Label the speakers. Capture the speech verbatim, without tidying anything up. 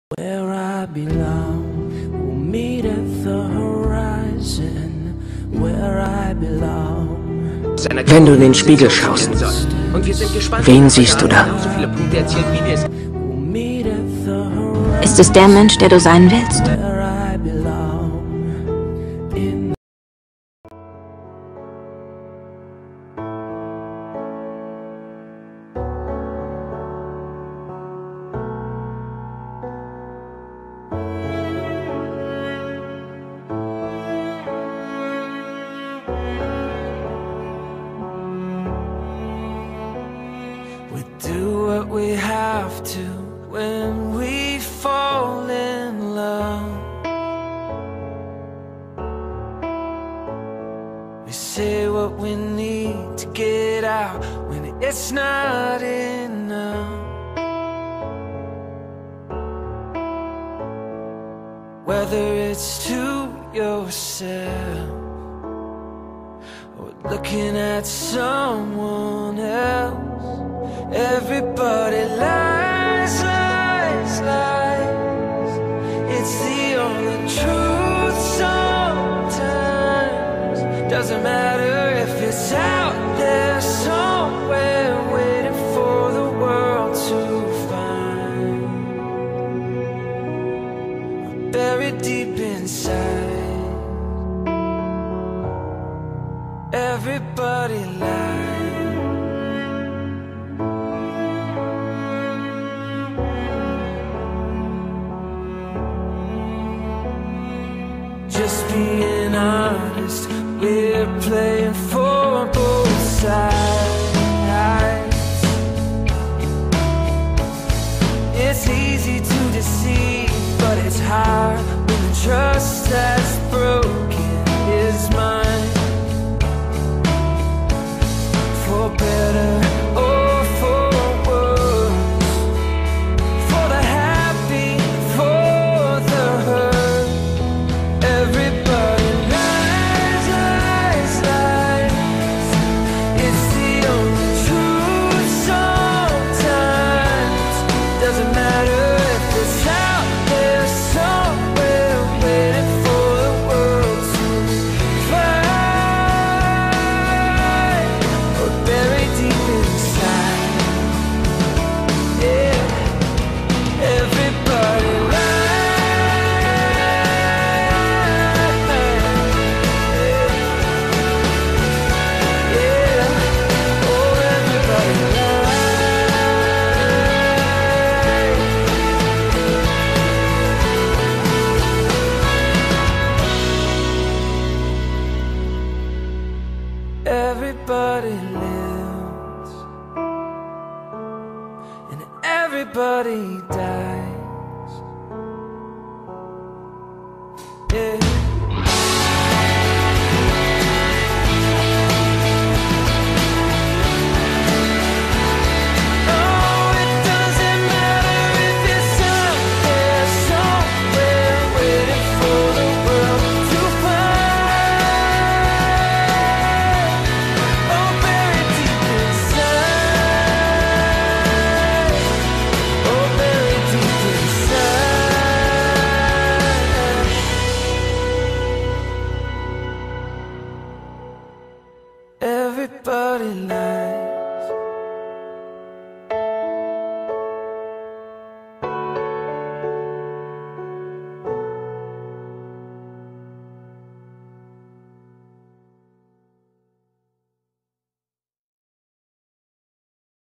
Speaker 1: Where I belong, we'll meet at the horizon. Where I belong.
Speaker 2: Wenn du in den Spiegel schaust, wen siehst du da?
Speaker 3: Ist es der Mensch, der du sein willst?
Speaker 1: We do what we have to when we fall in love. We say what we need to get out when it's not enough. Whether it's to yourself or looking at someone else, everybody lies, lies, lies. It's the only truth sometimes. Doesn't matter if it's out there somewhere waiting for the world to find. Buried deep inside, everybody lies. Just being honest, we're playing for both sides. It's easy to deceive, but it's hard when the trust has